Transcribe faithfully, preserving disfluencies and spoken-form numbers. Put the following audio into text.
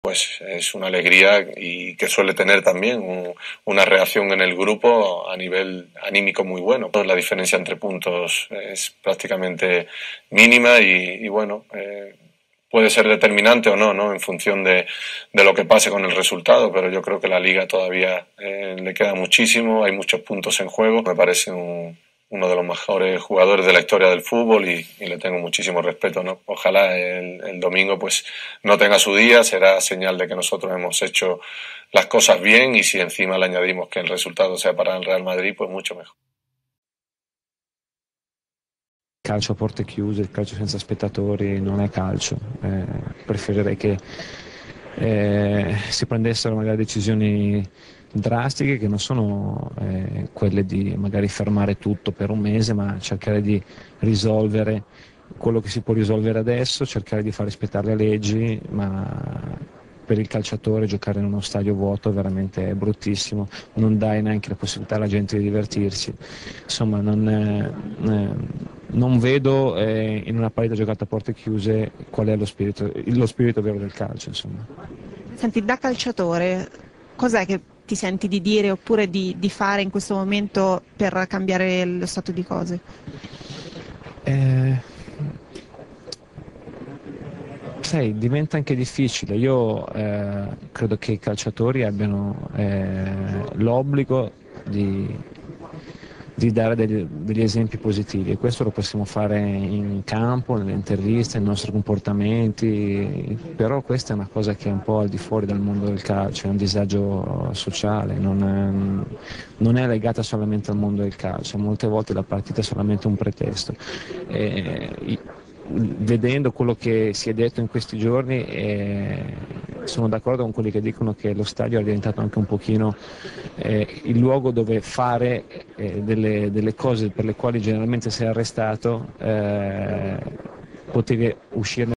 Pues es una alegría y que suele tener también un, una reacción en el grupo a nivel anímico muy bueno. La diferencia entre puntos es prácticamente mínima y, y bueno, eh, puede ser determinante o no, ¿no? En función de, de lo que pase con el resultado, pero yo creo que la liga todavía eh, le queda muchísimo, hay muchos puntos en juego. Me parece un, uno de los mejores jugadores de la historia del fútbol y, y le tengo muchísimo respeto, ¿no? Ojalá el, el domingo pues no tenga su día, será señal de que nosotros hemos hecho las cosas bien y si encima le añadimos que el resultado sea para el Real Madrid, pues mucho mejor. Calcio a porte chiuse, il calcio senza spettatori non è calcio. Eh, preferirei che eh, si prendessero magari decisioni drastiche che non sono eh, quelle di magari fermare tutto per un mese, ma cercare di risolvere quello che si può risolvere adesso, cercare di far rispettare le leggi, ma per il calciatore giocare in uno stadio vuoto è veramente bruttissimo, non dai neanche la possibilità alla gente di divertirsi. Insomma, non, eh, non vedo eh, in una partita giocata a porte chiuse qual è lo spirito, lo spirito vero del calcio. Insomma. Senti, da calciatore, cos'è che ti senti di dire oppure di, di fare in questo momento per cambiare lo stato di cose? Eh, sai, diventa anche difficile. Io eh, credo che i calciatori abbiano eh, l'obbligo di, di dare degli, degli esempi positivi e questo lo possiamo fare in campo, nelle interviste, nei nostri comportamenti, però questa è una cosa che è un po' al di fuori dal mondo del calcio, è un disagio sociale, non è, non è legata solamente al mondo del calcio, molte volte la partita è solamente un pretesto. E, vedendo quello che si è detto in questi giorni eh, sono d'accordo con quelli che dicono che lo stadio è diventato anche un pochino eh, il luogo dove fare eh, delle, delle cose per le quali generalmente sei arrestato, eh, potevi uscirne